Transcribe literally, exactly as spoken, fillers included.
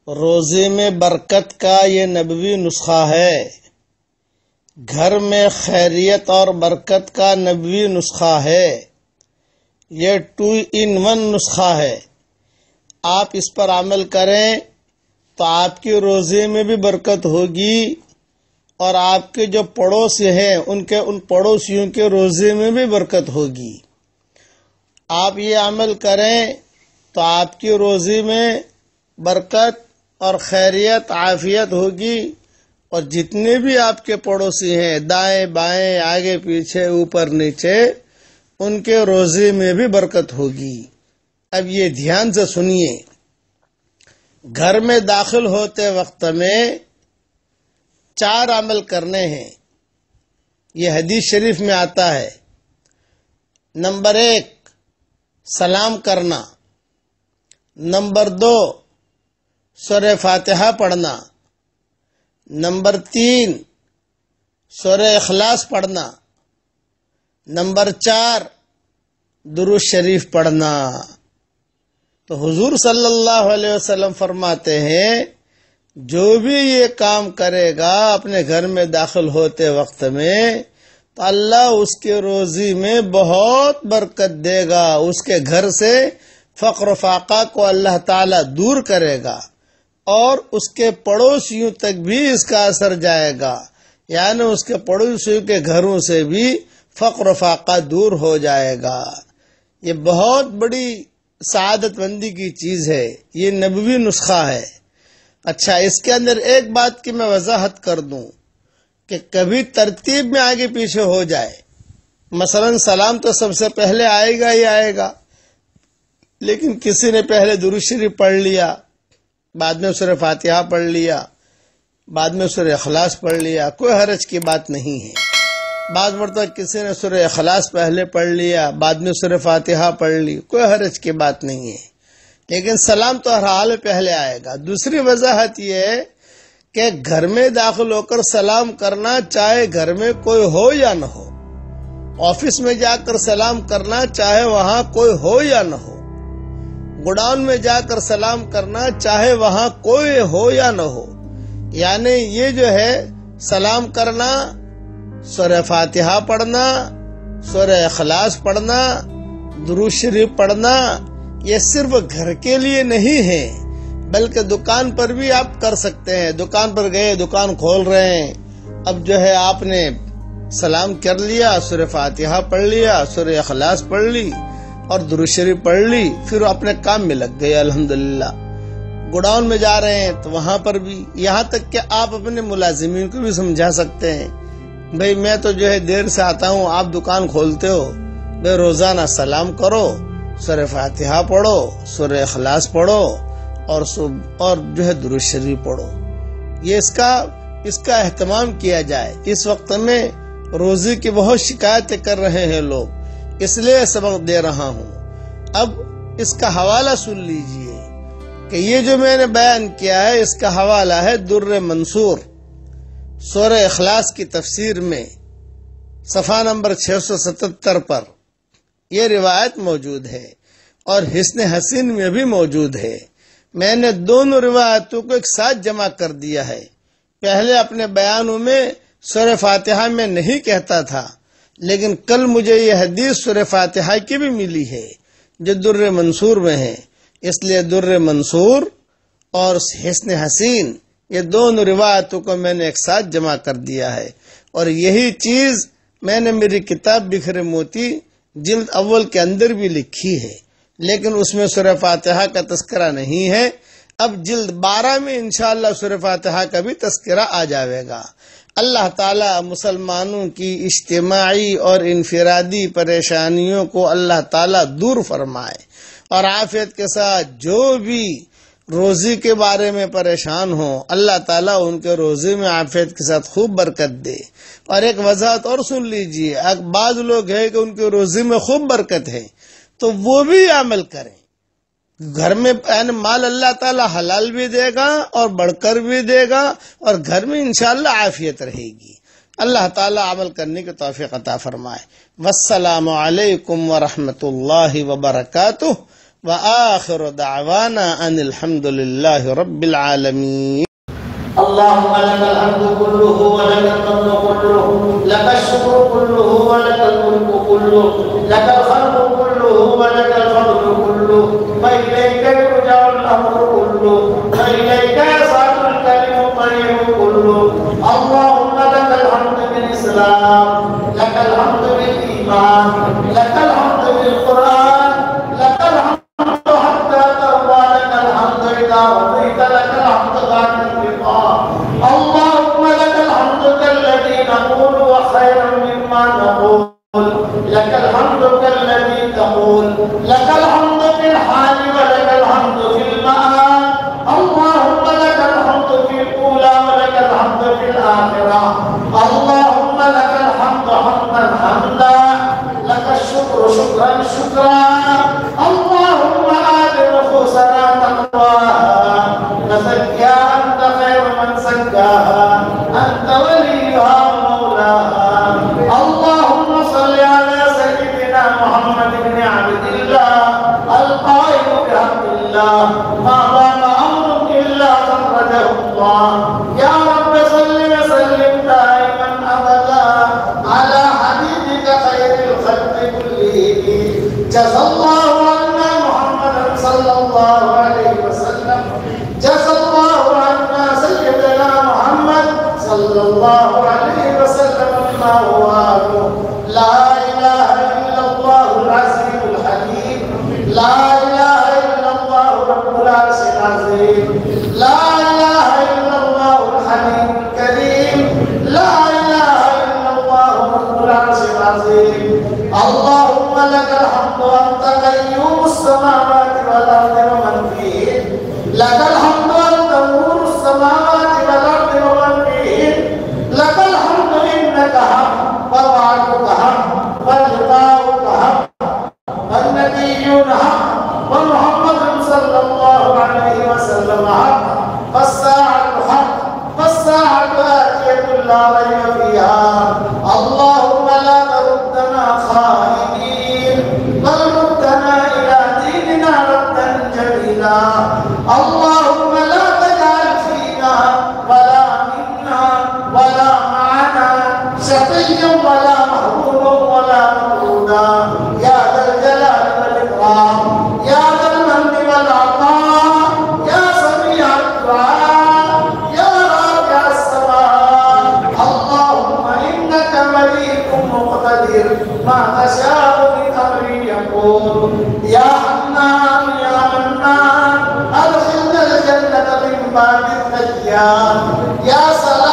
روزے میں برکت کا یہ نبوی نسخہ ہے، گھر میں خیریت اور برکت کا نبوی نسخہ ہے، یہ ٹو ان ون نسخہ ہے۔ آپ اس پر عمل کریں تو آپ کے روزے میں بھی برکت ہوگی اور آپ کے جو پڑوسی ہیں ان کے ان پڑوسیوں کے روزے میں بھی برکت ہوگی۔ آپ یہ عمل کریں تو آپ کی روزے میں برکت اور خیریت عافیت ہوگی، اور جتنے بھی آپ کے پڑوسی ہیں دائیں بائیں آگے پیچھے اوپر نیچے ان کے روزے میں بھی برکت ہوگی۔ اب یہ دھیان سے سنیے، گھر میں داخل ہوتے وقت میں چار عمل کرنے ہیں، یہ حدیث شریف میں آتا ہے۔ نمبر ایک، سلام کرنا۔ نمبر دو، سورہ فاتحہ پڑھنا۔ نمبر تین، سورہ اخلاص پڑھنا۔ نمبر چار، درود شریف پڑھنا۔ تو حضور صلی اللہ علیہ وسلم فرماتے ہیں جو بھی یہ کام کرے گا اپنے گھر میں داخل ہوتے وقت میں تو اللہ اس کے روزی میں بہت برکت دے گا، اس کے گھر سے فقر و فاقہ کو اللہ تعالی دور کرے گا، اور اس کے پڑوسیوں تک بھی اس کا اثر جائے گا، یعنی اس کے پڑوسیوں کے گھروں سے بھی فقر و فاقہ دور ہو جائے گا۔ یہ بہت بڑی سعادت مندی کی چیز ہے، یہ نبوی نسخہ ہے۔ اچھا، اس کے اندر ایک بات کی میں وضاحت کر دوں کہ کبھی ترتیب میں آگے پیچھے ہو جائے، مثلا سلام تو سب سے پہلے آئے گا ہی آئے گا، لیکن کسی نے پہلے درود شریف پڑھ لیا، بعد میں سورہ فاتحہ پڑھ لیا، بعد میں سورہ اخلاص پڑھ لیا، کوئی حرج کی بات نہیں ہے۔ بعض مرتبہ کسی نے سورہ اخلاص پہلے پڑھ لیا، بعد میں سورہ فاتحہ پڑھ لی، کوئی حرج کی بات نہیں ہے، لیکن سلام تو ہر حال پہلے آئے گا۔ دوسری وضاحت یہ ہے کہ گھر میں داخل ہو کر سلام کرنا، چاہے گھر میں کوئی ہو یا نہ ہو، آفس میں جا کر سلام کرنا چاہے وہاں کوئی ہو یا نہ ہو، گوڈاؤن میں جا کر سلام کرنا چاہے وہاں کوئی ہو یا نہ ہو، یعنی یہ جو ہے سلام کرنا، سورہ فاتحہ پڑھنا، سورہ اخلاص پڑھنا، درود شریف پڑھنا، یہ صرف گھر کے لیے نہیں ہے بلکہ دکان پر بھی آپ کر سکتے ہیں۔ دکان پر گئے، دکان کھول رہے ہیں، اب جو ہے آپ نے سلام کر لیا، سورہ فاتحہ پڑھ لیا، سورہ اخلاص پڑھ لی اور درود شریف پڑھ لی، پھر اپنے کام میں لگ گئے الحمدللہ۔ گوڈاؤن میں جا رہے ہیں تو وہاں پر بھی، یہاں تک کہ آپ اپنے ملازمین کو بھی سمجھا سکتے ہیں، بھئی میں تو جو ہے دیر سے آتا ہوں، آپ دکان کھولتے ہو، بھئی روزانہ سلام کرو، سورہ فاتحہ پڑھو، سورہ اخلاص پڑھو، اور اور جو ہے درود شریف پڑھو۔ یہ اس کا اس کا اہتمام کیا جائے۔ اس وقت میں روزی کی بہت شکایتیں کر رہے ہیں لوگ، اس لیے سبق دے رہا ہوں۔ اب اس کا حوالہ سن لیجئے کہ یہ جو میں نے بیان کیا ہے اس کا حوالہ ہے در منصور، سورہ اخلاص کی تفسیر میں صفحہ نمبر چھ سو ستتر پر یہ روایت موجود ہے، اور حسن حسین میں بھی موجود ہے۔ میں نے دونوں روایتوں کو ایک ساتھ جمع کر دیا ہے۔ پہلے اپنے بیانوں میں سورہ فاتحہ میں نہیں کہتا تھا، لیکن کل مجھے یہ حدیث سورہ فاتحہ کی بھی ملی ہے جو در منصور میں ہے، اس لیے در منصور اور حسن حسین یہ دونوں روایتوں کو میں نے ایک ساتھ جمع کر دیا ہے، اور یہی چیز میں نے میری کتاب بکھرے موتی جلد اول کے اندر بھی لکھی ہے، لیکن اس میں سورہ فاتحہ کا تذکرہ نہیں ہے۔ اب جلد بارہ میں انشاءاللہ سورہ فاتحہ کا بھی تذکرہ آ جاوے گا۔ اللہ تعالیٰ مسلمانوں کی اجتماعی اور انفرادی پریشانیوں کو اللہ تعالیٰ دور فرمائے، اور عافیت کے ساتھ جو بھی روزی کے بارے میں پریشان ہوں اللہ تعالیٰ ان کے روزی میں عافیت کے ساتھ خوب برکت دے۔ اور ایک وضاحت اور سن لیجئے، بعض لوگ ہیں کہ ان کے روزی میں خوب برکت ہے تو وہ بھی عمل کریں، گھر میں یعنی مال اللہ تعالیٰ حلال بھی دے گا اور بڑھ کر بھی دے گا، اور گھر میں انشاءاللہ عافیت رہے گی۔ اللہ تعالیٰ عمل کرنے کی توفیق عطا فرمائے۔ والسلام علیکم ورحمۃ اللہ وبرکاتہ۔ व आखिर दावाना अनिल हम्दुलिल्लाहि रब्बिल आलमीन। اللهم لك الحمد كله ولك الفضل كله، لك الشكر كله ولك الملك كله، لك الخلق كله ولك الفضل كله، وإليك يرجع الأمر كله، وإليك يصعد الكلم الطيب كله. اللهم لك الحمد بالإسلام، لك الحمد بالإيمان، لك الحمد بالقرآن، لك الحمد حتى ترضى، لك الحمد إذا رضيت، لك الحمد بعد الرضا. اللهم لك الحمد كالذي نقول وخيرا مما نقول، لك الحمد كالذي تقول، لك الحمد في الحال ولك الحمد في المآل. اللهم لك الحمد في الأولى ولك الحمد في الآخرة. اللهم لك الحمد حمدا حمدا، لك الشكر شكرا شكرا. اللهم آت نفوسنا تقواها وزكها أنت خير من زكاها، أنت وليها ومولاها. اللهم صل على سيدنا محمد بن عبد الله القائل بحق الله، ما ضاق أمر إلا خرجه الله. يا رب صل وسلم دائما أبدا على حبيبك خير الخلق كلهم. جزا الله عنا محمدا صلى الله عليه وسلم، جزا الله عنا سيدنا محمد صلى الله عليه وسلم ما هو أهله. لا إله إلا الله العزيز الحكيم، لا إله إلا الله رب العرش العظيم، لا إله إلا الله الحليم الكريم، لا إله إلا الله رب العرش العظيم. اللهم لك الحمد أنت قيوم السماوات والأرض ومن فيهن، لك الحمد أنت نور السماوات والأرض ومن فيهن، لك الحمد إنك حق ووعدك حق ولقاؤك حق والنبيون حق ومحمد صلى الله عليه وسلم حق، فالساعة حق فالساعة آتية لا ريب فيها. اللهم لا تردنا خائبين، بل ردنا إلى ديننا ردا جميلا. اللهم لا تجعل فينا ولا منا ولا معنا شقيا ولا محروما ولا مطرودا، يا ذا الجلال والإكرام، يا ذا المن والعطاء، يا سميع الدعاء، يا رافع السماء. اللهم إنك مليك مقتدر، ما تشاء من أمر يكون. يا حنان يا منان، أدخلنا الجنة من باب الديان. يا سلام